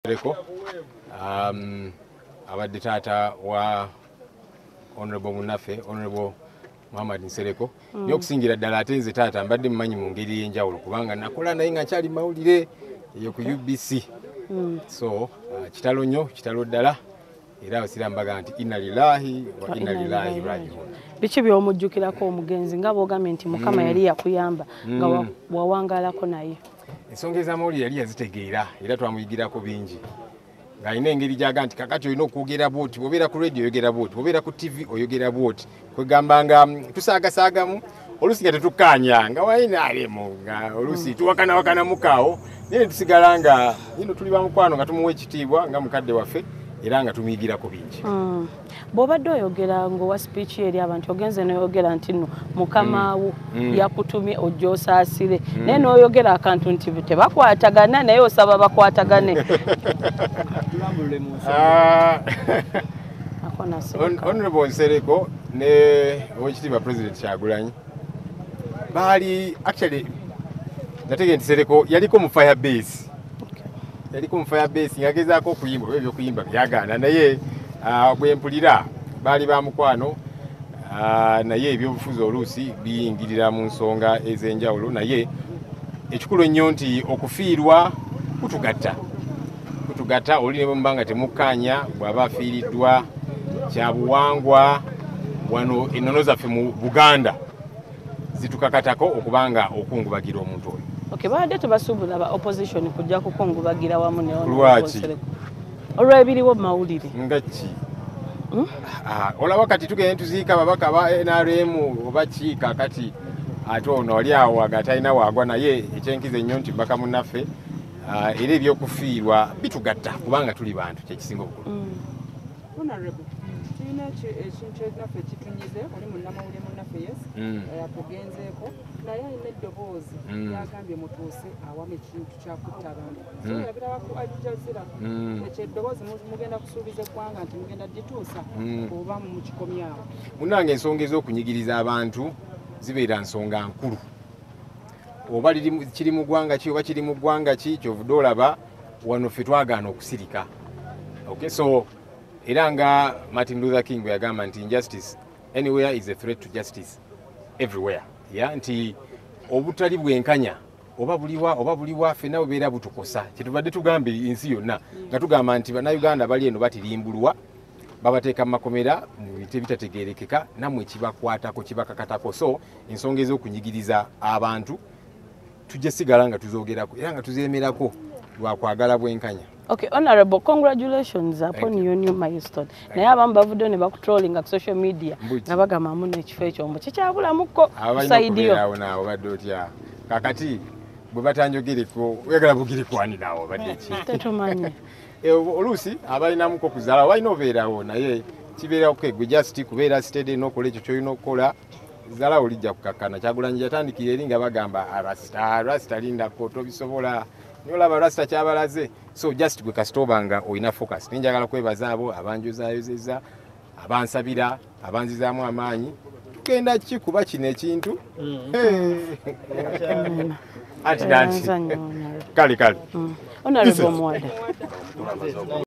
Nsereko abadde taata wa Honorable Munafe, Honorable Muhammad Nsereko. N'okusingira ddala ate nze taata mbadde mmanyi mu ngeri y'enjawulo kubanga nakola naye nga kyali mawulire eyo ku UBC. So kitalo nnyo, kitalo ddala era abasirambaga nti inna lillahi wa inna ilaihi raji'un. Biki by'omujjukirako omugenzi nga bw'ogambye nti Mukama yali yakuyamba nga wawangalako naye? Ensonga ez'amawulire yali yazitegeera era twamuyigirako bingi. Ng'alina engeri gy'aga nti kakati olina okwogera bw'oti, bw'obeera ku radio oyogera bw'oti, bw'obeera ku TV oyogera bw'oti. Kwegamba nga tusaagasaagamu oluusi nga tetukkaanya nga wayinaalemu nga oluusi tuwakanawakanamuko naye tusigala nga nino tuli bamukwano nga tumuwa ekitiibwa nga mukadde waffe era nga tumuyigirako bingi. Bw'obadde oyogera ng'owa speech eri abantu ogenze n'oyogera nti nno Mukama wo yakutumye ojja osaasire naye n'oyogera akantu nti tebakwatagana naye osaba bakwatagane. Honorable Nsereko ne Oweekitiibwa President Kyagulanyi baali actually nategera nti Nsereko yaliko mu fire base. Yaliko mu fire base yagezaako okuyimba ebyokuyimba byagaana naye bwe mpulira baali ba mukwano naye ebyobufuzi oluusi biyingirira mu nsonga ez'enjawulo naye ekikulu ennyo nti okufiirwa kutugatta oli ne bwe nga temukkaanya bw'aba afiiriddwa kyabuwangwa wano ennono zaffe mu Buganda zitukakatako okubanga okungubagira omuntu oyo. Okay, baadde tebasuubula ba opposition kujja kukungubagira wamu ne Lwaki? Olw'ebiriwo mu mawulire. Nga ki? Olaba kati tugenda tuziika babaka ba NRM oba ki kakati ate ono oli awo agatalina waagwa naye ekyenkiza ennyo nti mbaka munnaffe era ebyokufiirwa bitugatta kubanga tuli bantu kyekisinga obukulu. Tulina ekintu ekinaffe kitunyize oli munnamawulire munnaffe yatugenzeeko naye alina eddoboozi lyagambye mutuuse awamu ekintu kyakutta abantu yabiraku ajjazira ekyo eddoboozi mugenda kusuubiza eggwanga nti mugenda gituusa oba mukikomyawo. Munnange ensonga ez'okunyigiriza abantu zibeera nsonga nkulu oba kiri mu ggwanga ki oba kiri mu ggwanga ki kyovudde olaba wano ffe twagaana okusirika. Okay, so era nga Martin Luther King bwe yagamba nti injustice anywhere is a threat to justice everywhere. Nti obutali bwenkanya oba buliwa ffenna bubeera butukosa kyetubadde tugambe ensi yonna nga tugamba nti bannayuganda bali eno batirimbulwa babateeka mu makomera mu bintu ebitategeerekeka nammwe kibakwatako kibakakatako. So ensonga ez'okunyigiriza abantu tujja sigala nga tuzoogerako era nga tuzeemerako lwakwagala bwenkanya. Okay, Honorable, congratulations upon your new milestone. Naye abamu bavuddeyo ne bakutrollinga ku social media nga bagamba muno ekifo ekyombo kikyabulamuko kusaidiyo. Awo naawe obadde otya kakati bwe batanjogereko oyagala bugirikwani naawe obadde ki? Tetumanyi. Oluusi abalinamuko okuzaala walina obeerawo naye kibeerawo gwe just kubeera steady n'okola ekyo ky'olina okukola zaala olijja kukakkana. Kyagulanyi yatandikira eri nga bagamba arasta lindako tobisobola nyolaba rasta kyabalaze. So just gwe kasitoba nga olina focus. Ninjagala kwebaza abo abanjozayozeza abansabira abanzizaamu amaanyi tugenda kikuba kino ekintu ati kale Honorable Mwada.